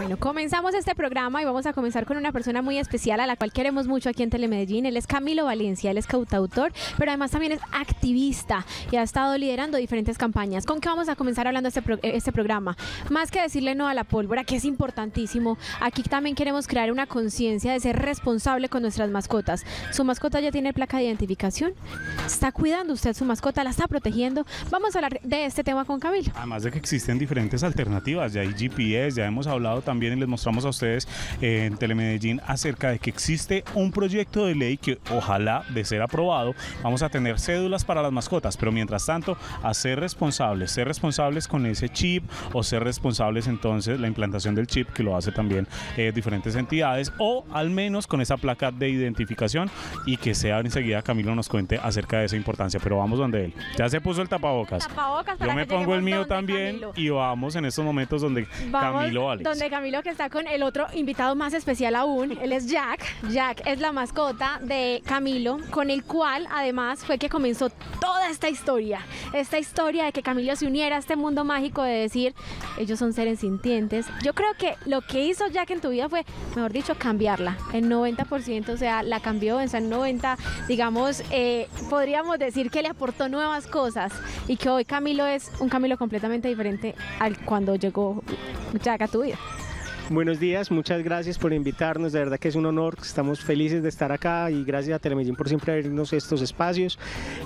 Bueno, comenzamos este programa y vamos a comenzar con una persona muy especial a la cual queremos mucho aquí en Telemedellín. Él es Camilo Valencia, él es cantautor, pero además también es activista y ha estado liderando diferentes campañas. ¿Con qué vamos a comenzar hablando este programa? Más que decirle no a la pólvora, que es importantísimo, aquí también queremos crear una conciencia de ser responsable con nuestras mascotas. ¿Su mascota ya tiene placa de identificación? ¿Está cuidando usted su mascota? ¿La está protegiendo? Vamos a hablar de este tema con Camilo. Además de que existen diferentes alternativas, ya hay GPS, ya hemos hablado también y les mostramos a ustedes en Telemedellín acerca de que existe un proyecto de ley que ojalá de ser aprobado vamos a tener cédulas para las mascotas, pero mientras tanto a ser responsables con ese chip o ser responsables entonces la implantación del chip que lo hace también diferentes entidades o al menos con esa placa de identificación y que sea enseguida Camilo nos cuente acerca de esa importancia, pero vamos donde él. Ya se puso el tapabocas. Yo me pongo el mío también Camilo. Y vamos en estos momentos donde Camilo Alex. Donde Camilo, que está con el otro invitado más especial aún, él es Jack. Jack es la mascota de Camilo, con el cual además fue que comenzó toda esta historia de que Camilo se uniera a este mundo mágico de decir, ellos son seres sintientes. Yo creo que lo que hizo Jack en tu vida fue, mejor dicho, cambiarla en 90%, o sea, la cambió en 90, digamos, podríamos decir que le aportó nuevas cosas y que hoy Camilo es un Camilo completamente diferente al cuando llegó Jack a tu vida. Buenos días, muchas gracias por invitarnos, de verdad que es un honor, estamos felices de estar acá y gracias a Telemedellín por siempre abrirnos estos espacios.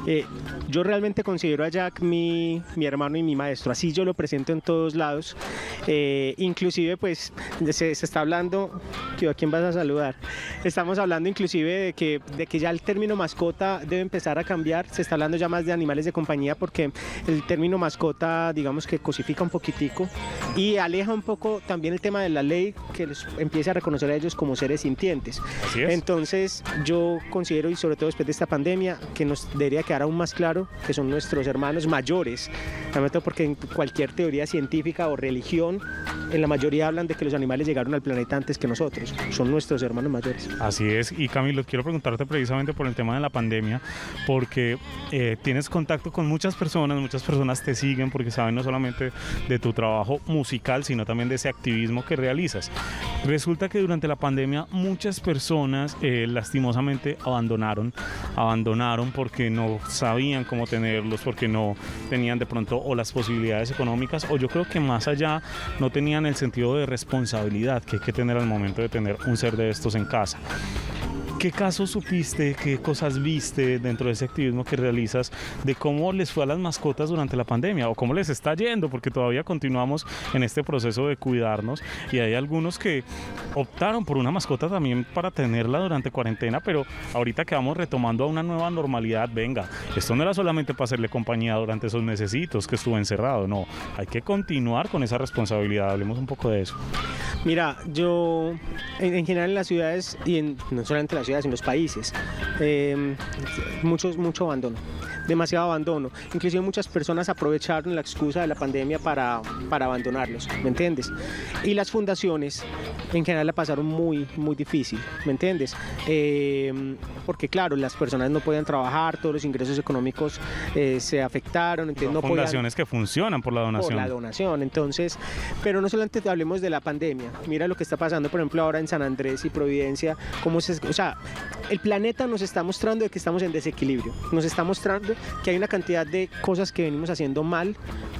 Yo realmente considero a Jack mi hermano y mi maestro, así yo lo presento en todos lados, inclusive pues se está hablando, ¿a quién vas a saludar? Estamos hablando inclusive de que ya el término mascota debe empezar a cambiar, se está hablando ya más de animales de compañía porque el término mascota digamos que cosifica un poquitico y aleja un poco también el tema de la ley que les empiece a reconocer a ellos como seres sintientes. Así es. Entonces yo considero, y sobre todo después de esta pandemia, que nos debería quedar aún más claro que son nuestros hermanos mayores, porque en cualquier teoría científica o religión, en la mayoría hablan de que los animales llegaron al planeta antes que nosotros, son nuestros hermanos mayores. Así es, y Camilo, quiero preguntarte precisamente por el tema de la pandemia, porque tienes contacto con muchas personas te siguen porque saben no solamente de tu trabajo musical, sino también de ese activismo que realizas. Resulta que durante la pandemia muchas personas lastimosamente abandonaron porque no sabían cómo tenerlos, porque no tenían de pronto o las posibilidades económicas, o yo creo que más allá no tenían el sentido de responsabilidad que hay que tener al momento de tener un ser de estos en casa. ¿Qué casos supiste, qué cosas viste dentro de ese activismo que realizas de cómo les fue a las mascotas durante la pandemia o cómo les está yendo? Porque todavía continuamos en este proceso de cuidarnos y hay algunos que optaron por una mascota también para tenerla durante cuarentena, pero ahorita que vamos retomando a una nueva normalidad, venga, esto no era solamente para hacerle compañía durante esos mesecitos que estuvo encerrado, no, hay que continuar con esa responsabilidad, hablemos un poco de eso. Mira, yo en general en las ciudades y no solamente en las ciudades, en los países, mucho abandono, demasiado abandono, inclusive muchas personas aprovecharon la excusa de la pandemia para abandonarlos, ¿me entiendes? Y las fundaciones en general la pasaron muy difícil, ¿me entiendes? Porque claro, las personas no podían trabajar, todos los ingresos económicos se afectaron, entonces no fundaciones que funcionan por la donación. Por la donación, entonces, pero no solamente hablemos de la pandemia, mira lo que está pasando, por ejemplo, ahora en San Andrés y Providencia, o sea, el planeta nos está mostrando de que estamos en desequilibrio, nos está mostrando que hay una cantidad de cosas que venimos haciendo mal,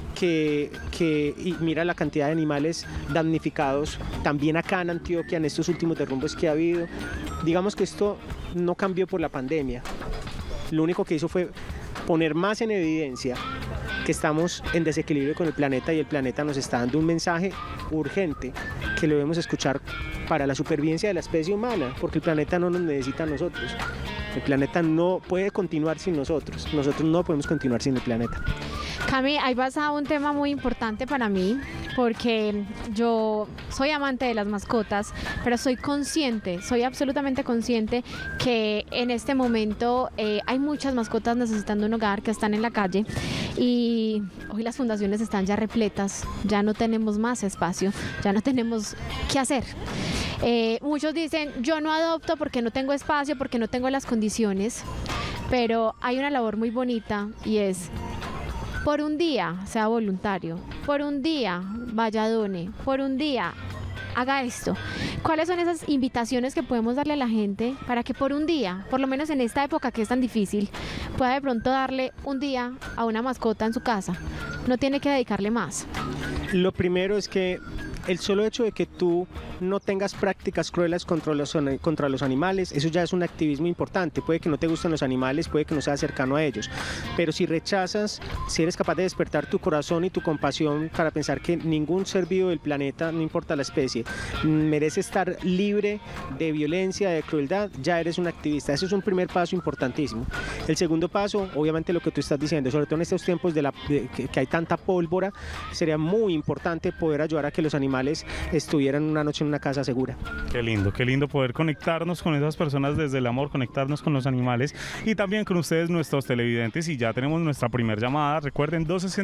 y mira la cantidad de animales damnificados también acá en Antioquia en estos últimos derrumbes que ha habido. Digamos que esto no cambió por la pandemia, lo único que hizo fue poner más en evidencia que estamos en desequilibrio con el planeta y el planeta nos está dando un mensaje urgente que lo debemos escuchar para la supervivencia de la especie humana, porque el planeta no nos necesita a nosotros, el planeta no puede continuar sin nosotros no podemos continuar sin el planeta. Cami, ahí vas a un tema muy importante para mí, porque yo soy amante de las mascotas, pero soy absolutamente consciente que en este momento hay muchas mascotas necesitando un hogar que están en la calle y hoy las fundaciones están ya repletas, ya no tenemos más espacio, ya no tenemos qué hacer. Muchos dicen, yo no adopto porque no tengo espacio, porque no tengo las condiciones, pero hay una labor muy bonita y es, por un día sea voluntario, por un día vaya done, por un día haga esto. ¿Cuáles son esas invitaciones que podemos darle a la gente para que por un día, por lo menos en esta época que es tan difícil, pueda de pronto darle un día a una mascota en su casa? No tiene que dedicarle más. Lo primero es que el solo hecho de que tú no tengas prácticas crueles contra los animales, eso ya es un activismo importante. Puede que no te gusten los animales, puede que no seas cercano a ellos, pero si rechazas, si eres capaz de despertar tu corazón y tu compasión para pensar que ningún ser vivo del planeta, no importa la especie, merece estar libre de violencia, de crueldad, ya eres un activista. Ese es un primer paso importantísimo. El segundo paso, obviamente lo que tú estás diciendo, sobre todo en estos tiempos que hay tanta pólvora, sería muy importante poder ayudar a que los animales estuvieran una noche en una casa segura. Qué lindo poder conectarnos con esas personas desde el amor, conectarnos con los animales y también con ustedes, nuestros televidentes. Y ya tenemos nuestra primera llamada. Recuerden,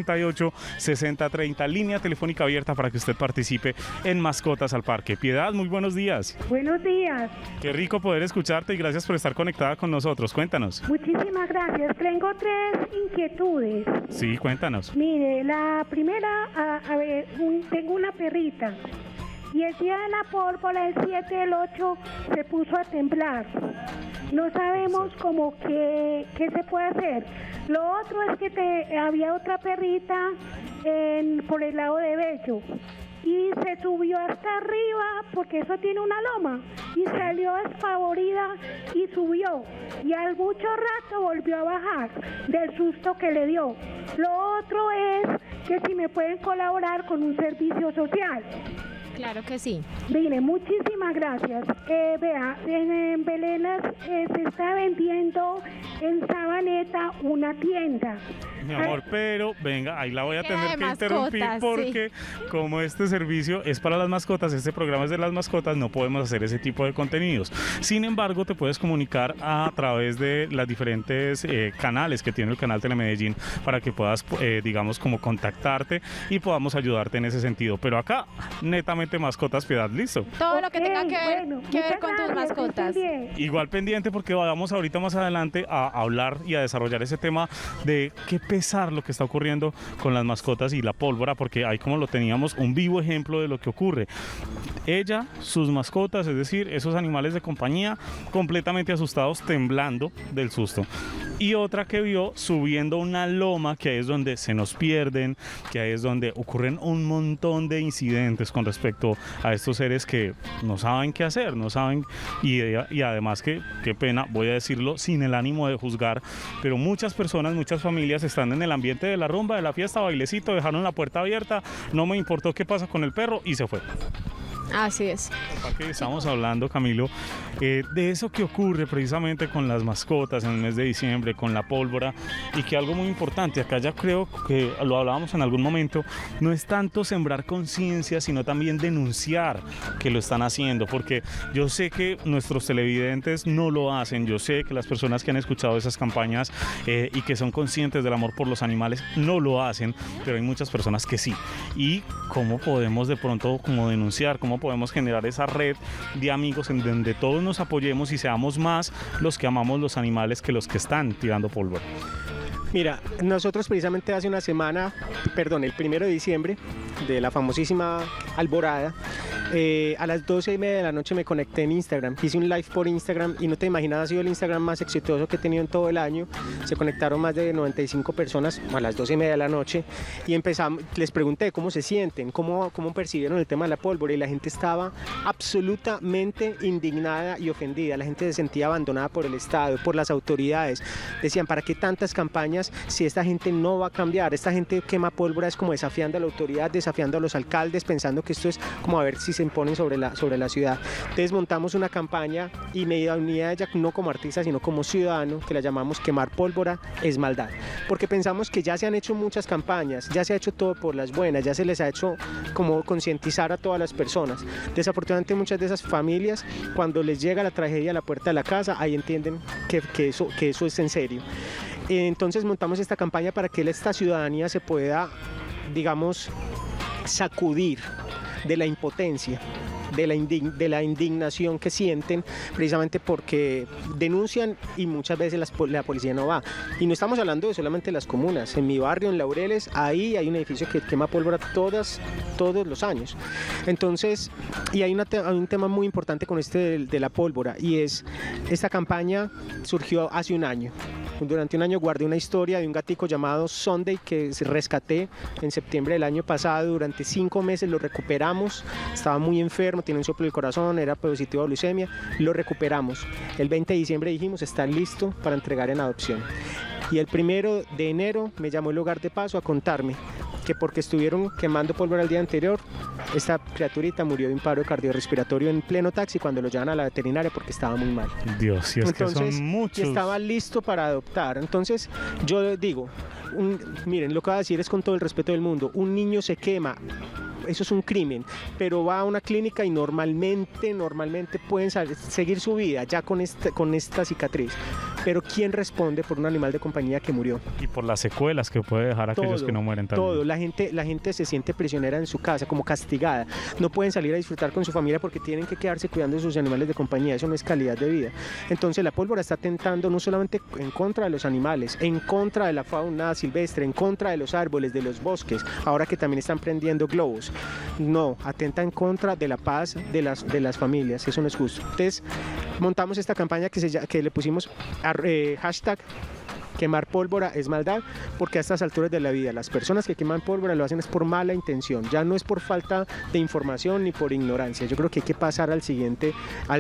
268-6030, línea telefónica abierta para que usted participe en Mascotas al Parque. Piedad, muy buenos días. Buenos días. Qué rico poder escucharte y gracias por estar conectada con nosotros. Cuéntanos. Muchísimas gracias. Tengo 3 inquietudes. Sí, cuéntanos. Mire, la primera, tengo una perrita. Y el día de la pólvora, el 7 del 8, se puso a temblar. No sabemos cómo qué se puede hacer. Lo otro es que había otra perrita por el lado de Bello. Y se subió hasta arriba, porque eso tiene una loma, y salió despavorida y subió. Y al mucho rato volvió a bajar del susto que le dio. Lo otro es que si me pueden colaborar con un servicio social. Claro que sí. Mire, muchísimas gracias. Vea, en Belenas se está vendiendo en Sabaneta una tienda. Mi amor, pero venga, ahí la voy a tener que interrumpir porque como este servicio es para las mascotas, este programa es de las mascotas, no podemos hacer ese tipo de contenidos. Sin embargo, te puedes comunicar a través de las diferentes canales que tiene el canal Telemedellín para que puedas, digamos, como contactarte y podamos ayudarte en ese sentido. Pero acá, netamente mascotas, Piedad, ¿listo? Todo lo que tenga que ver con tus mascotas. Igual pendiente porque vamos ahorita más adelante a hablar y a desarrollar ese tema de qué pesar lo que está ocurriendo con las mascotas y la pólvora, porque ahí, como lo teníamos, un vivo ejemplo de lo que ocurre. Ella, sus mascotas, es decir, esos animales de compañía completamente asustados, temblando del susto. Y otra que vio subiendo una loma, que ahí es donde se nos pierden, que ahí es donde ocurren un montón de incidentes con respecto a estos seres que no saben qué hacer, no saben, y además que, qué pena, voy a decirlo sin el ánimo de juzgar, pero muchas personas, muchas familias están en el ambiente de la rumba, de la fiesta, bailecito, dejaron la puerta abierta, no me importó qué pasa con el perro y se fue. Así es. Estamos hablando, Camilo, de eso que ocurre precisamente con las mascotas en el mes de diciembre, con la pólvora, y que algo muy importante, acá ya creo que lo hablábamos en algún momento, no es tanto sembrar conciencia, sino también denunciar que lo están haciendo, porque yo sé que nuestros televidentes no lo hacen, yo sé que las personas que han escuchado esas campañas y que son conscientes del amor por los animales no lo hacen, pero hay muchas personas que sí. Y cómo podemos de pronto como denunciar, cómo podemos generar esa red de amigos en donde todos nos apoyemos y seamos más los que amamos los animales que los que están tirando pólvora. Mira, nosotros precisamente hace una semana, el 1 de diciembre, de la famosísima Alborada, a las 12:30 de la noche me conecté en Instagram, hice un live por Instagram y no te imaginas, ha sido el Instagram más exitoso que he tenido en todo el año. Se conectaron más de 95 personas a las 12:30 de la noche y les pregunté cómo se sienten, cómo percibieron el tema de la pólvora, y la gente estaba absolutamente indignada y ofendida. La gente se sentía abandonada por el Estado, por las autoridades. Decían, ¿para qué tantas campañas si esta gente no va a cambiar? Esta gente quema pólvora es como desafiando a la autoridad, desafiando a los alcaldes, pensando que esto es como a ver si se imponen sobre la ciudad. Entonces montamos una campaña y me uní a ella no como artista sino como ciudadano, que la llamamos Quemar Pólvora es Maldad, porque pensamos que ya se han hecho muchas campañas, ya se ha hecho todo por las buenas, ya se les ha hecho como concientizar a todas las personas. Desafortunadamente muchas de esas familias, cuando les llega la tragedia a la puerta de la casa, ahí entienden que eso es en serio. Entonces montamos esta campaña para que esta ciudadanía se pueda, digamos, sacudir de la impotencia de la indignación que sienten, precisamente porque denuncian y muchas veces la policía no va. Y no estamos hablando de solamente las comunas. En mi barrio, en Laureles, ahí hay un edificio que quema pólvora todos los años. Entonces, y hay un tema muy importante con de la pólvora, y es, esta campaña surgió hace un año. Durante un año guardé una historia de un gatico llamado Sunday que rescaté en septiembre del año pasado. Durante 5 meses lo recuperamos, estaba muy enfermo, tiene un soplo del corazón, era positivo a leucemia, lo recuperamos. El 20 de diciembre dijimos, está listo para entregar en adopción. Y el 1 de enero me llamó el Hogar de Paso a contarme que porque estuvieron quemando pólvora el día anterior, esta criaturita murió de un paro cardiorrespiratorio en pleno taxi cuando lo llevan a la veterinaria porque estaba muy mal. Dios, y es entonces, que son muchos. Y estaba listo para adoptar. Entonces, yo digo, miren, lo que voy a decir es con todo el respeto del mundo, un niño se quema, eso es un crimen, pero va a una clínica y normalmente pueden seguir su vida ya con esta cicatriz. Pero ¿quién responde por un animal de compañía que murió? Y por las secuelas que puede dejar aquellos que no mueren también. Todo, la gente se siente prisionera en su casa, como castigada. No pueden salir a disfrutar con su familia porque tienen que quedarse cuidando de sus animales de compañía. Eso no es calidad de vida. Entonces la pólvora está atentando no solamente en contra de los animales, en contra de la fauna silvestre, en contra de los árboles, de los bosques, ahora que también están prendiendo globos. No, atenta en contra de la paz de las familias. Eso no es justo. Entonces montamos esta campaña que le pusimos hashtag quemar pólvora es maldad, porque a estas alturas de la vida las personas que queman pólvora lo hacen es por mala intención, ya no es por falta de información ni por ignorancia. Yo creo que hay que pasar al siguiente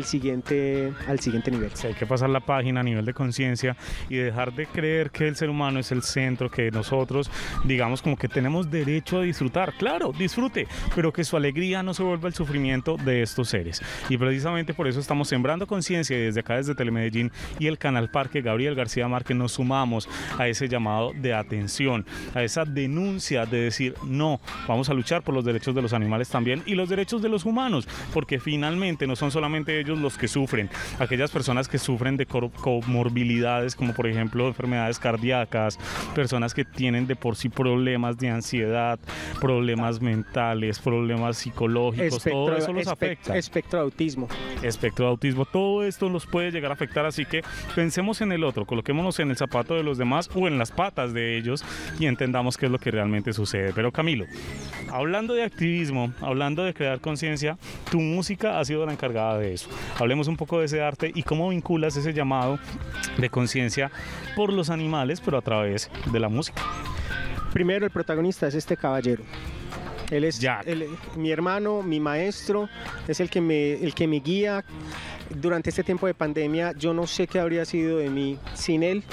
nivel. Sí, hay que pasar la página a nivel de conciencia y dejar de creer que el ser humano es el centro, que nosotros digamos como que tenemos derecho a disfrutar. Claro, disfrute, pero que su alegría no se vuelva el sufrimiento de estos seres. Y precisamente por eso estamos sembrando conciencia, y desde acá, desde Telemedellín y el Canal Parque Gabriel García Márquez, nos sumamos a ese llamado de atención, a esa denuncia de decir no, vamos a luchar por los derechos de los animales también y los derechos de los humanos, porque finalmente no son solamente ellos los que sufren, aquellas personas que sufren de comorbilidades como por ejemplo enfermedades cardíacas, personas que tienen de por sí problemas de ansiedad, problemas mentales, problemas psicológicos, todo eso los afecta. Espectro de autismo. Espectro de autismo, todo esto los puede llegar a afectar, así que pensemos en el otro, coloquémonos en el zapato de los demás o en las patas de ellos y entendamos qué es lo que realmente sucede. Pero Camilo, hablando de activismo, hablando de crear conciencia, tu música ha sido la encargada de eso. Hablemos un poco de ese arte y cómo vinculas ese llamado de conciencia por los animales, pero a través de la música. Primero, el protagonista es este caballero. Él es Jack. Mi hermano, mi maestro, es el que me guía. Durante este tiempo de pandemia, yo no sé qué habría sido de mí sin él.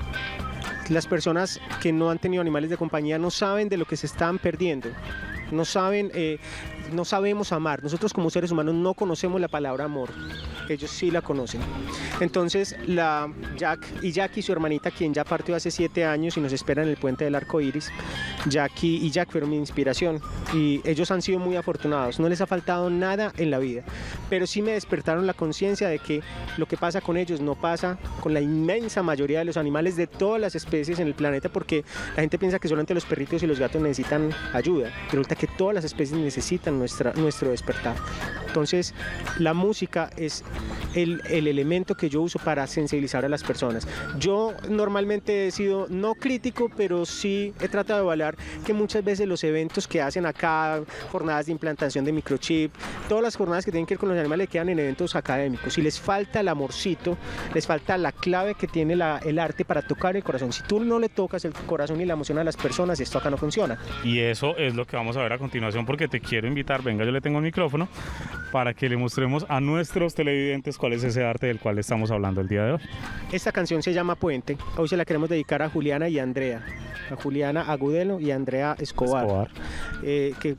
Las personas que no han tenido animales de compañía no saben de lo que se están perdiendo. No sabemos amar. Nosotros como seres humanos no conocemos la palabra amor. Ellos sí la conocen. Entonces, Jack y su hermanita, quien ya partió hace 7 años y nos espera en el puente del arco iris, Jackie y Jack fueron mi inspiración y ellos han sido muy afortunados. No les ha faltado nada en la vida, pero sí me despertaron la conciencia de que lo que pasa con ellos no pasa con la inmensa mayoría de los animales de todas las especies en el planeta, porque la gente piensa que solamente los perritos y los gatos necesitan ayuda. Resulta que todas las especies necesitan nuestro despertar. Entonces, la música es el elemento que yo uso para sensibilizar a las personas. Yo normalmente he sido no crítico, pero sí he tratado de evaluar que muchas veces los eventos que hacen acá, jornadas de implantación de microchip, todas las jornadas que tienen que ver con los animales quedan en eventos académicos y les falta el amorcito, les falta la clave que tiene el arte para tocar el corazón. Si tú no le tocas el corazón y la emoción a las personas, esto acá no funciona. Y eso es lo que vamos a ver a continuación, porque te quiero invitar, venga, yo le tengo el micrófono para que le mostremos a nuestros televidentes cuál es ese arte del cual estamos hablando el día de hoy. Esta canción se llama Puente. Hoy se la queremos dedicar a Juliana y Andrea, a Juliana Agudelo y a Andrea Escobar. Que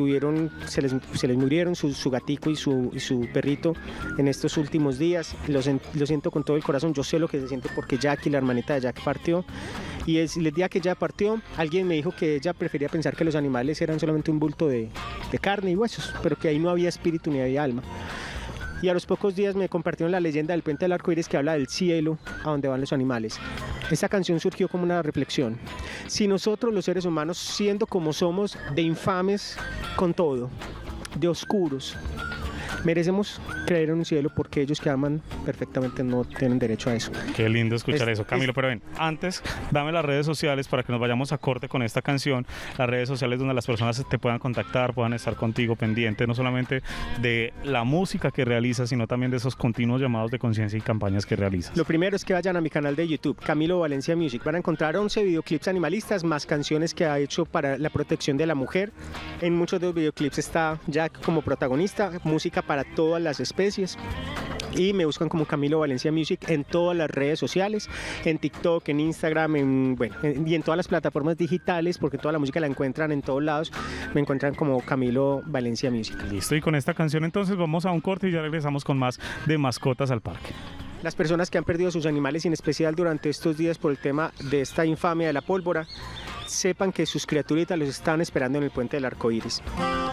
se les murieron su gatico y su perrito en estos últimos días. Lo siento con todo el corazón. Yo sé lo que se siente porque Jackie, la hermanita de Jack, partió. Y el día que ella partió, alguien me dijo que ella prefería pensar que los animales eran solamente un bulto de carne y huesos, pero que ahí no había espíritu ni había alma. Y a los pocos días me compartieron la leyenda del puente del arco iris que habla del cielo a donde van los animales. Esta canción surgió como una reflexión. Si nosotros los seres humanos, siendo como somos, de infames con todo, de oscuros, merecemos creer en un cielo porque ellos que aman perfectamente no tienen derecho a eso. Qué lindo escuchar eso, Camilo. Pero ven, antes, dame las redes sociales para que nos vayamos a corte con esta canción. Las redes sociales donde las personas te puedan contactar, puedan estar contigo pendientes, no solamente de la música que realizas, sino también de esos continuos llamados de conciencia y campañas que realizas. Lo primero es que vayan a mi canal de YouTube, Camilo Valencia Music. Van a encontrar 11 videoclips animalistas, más canciones que ha hecho para la protección de la mujer. En muchos de los videoclips está Jack como protagonista, música para todas las especies. Y me buscan como Camilo Valencia Music en todas las redes sociales, en TikTok, en Instagram, y en todas las plataformas digitales, porque toda la música la encuentran en todos lados. Me encuentran como Camilo Valencia Music. Listo, y con esta canción entonces vamos a un corte y ya regresamos con más de Mascotas al Parque. Las personas que han perdido sus animales, en especial durante estos días por el tema de esta infamia de la pólvora, sepan que sus criaturitas los están esperando en el puente del arco iris.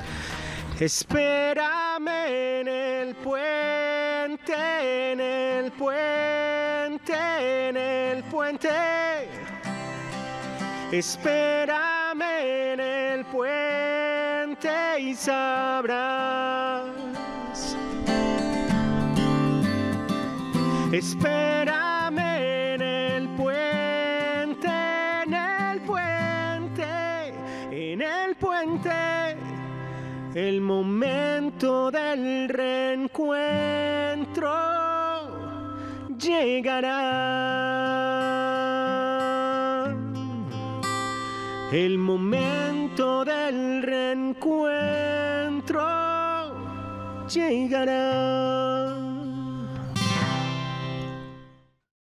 Espérame en el puente, en el puente, en el puente. Espérame en el puente y sabrás. Espérame en el puente, en el puente, en el puente. El momento del reencuentro llegará. El momento del reencuentro llegará.